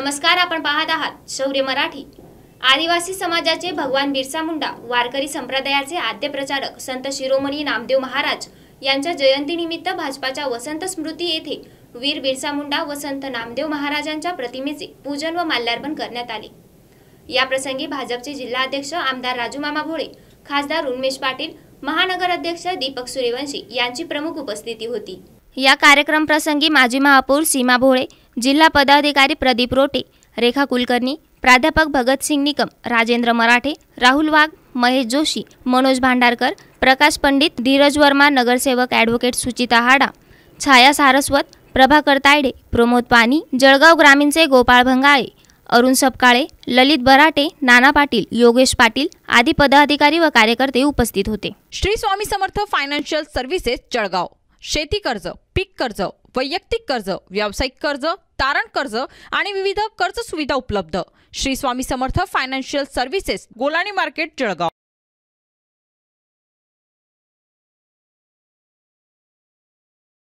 नमस्कार, आपण पाहत आहात शौर्य मराठी। आदिवासी समाजाचे भगवान बिरसा मुंडा वारकरी संप्रदायाचे आद्य प्रचारक संत शिरोमणी नामदेव महाराज यांच्या जयंतीनिमित्त भाजपाच्या वसंत स्मृती येथे वीर बिरसा मुंडा व संत नामदेव महाराजांच्या प्रतिमेचे पूजन व माल्यार्पण करण्यात आले। या प्रसंगी भाजपचे जिल्हाध्यक्ष आमदार राजू मामा भोळे, खासदार उन्मेष पाटील, महानगर अध्यक्ष दीपक सूर्यवंशी यांची प्रमुख उपस्थिती होती। या कार्यक्रम प्रसंगी माजी महापौर सीमा भोळे, जिल्हा पदाधिकारी प्रदीप रोटे, रेखा कुलकर्णी, प्राध्यापक भगत सिंग निकम, राजेंद्र मराठे, राहुल वाघ, महेश जोशी, मनोज भांडारकर, प्रकाश पंडित, धीरज वर्मा, नगरसेवक ॲडव्होकेट सुचिता हाडा, छाया सारस्वत, प्रभाकर तायडे, प्रमोद पानी, जळगाव ग्रामीणचे गोपाळ भंगाळे, अरुण सपकाळे, ललित बराटे, नाना पाटील, योगेश पाटील आदी पदाधिकारी व कार्यकर्ते उपस्थित होते। श्री स्वामी समर्थ फायनान्शियल सर्व्हिसेस जळगाव शेती कर्ज, पीक कर्ज, वैयक्तिक कर्ज, व्यावसायिक कर्ज, तारण कर्ज आणि विविध कर्ज सुविधा उपलब्ध। Shri Swami Samarth financial services, Golani market, Jalgaon.